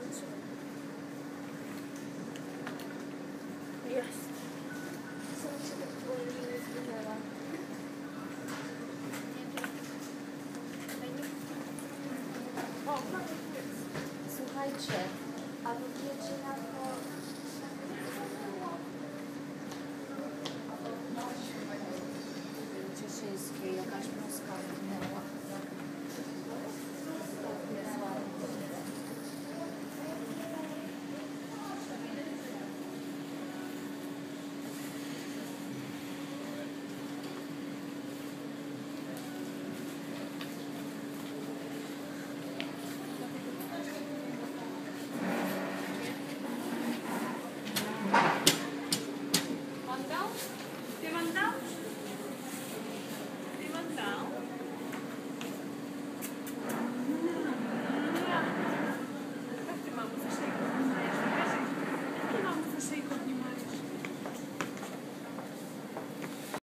Jest. Sam się tak wolniej zginęła. O, słuchajcie, a wy wiecie na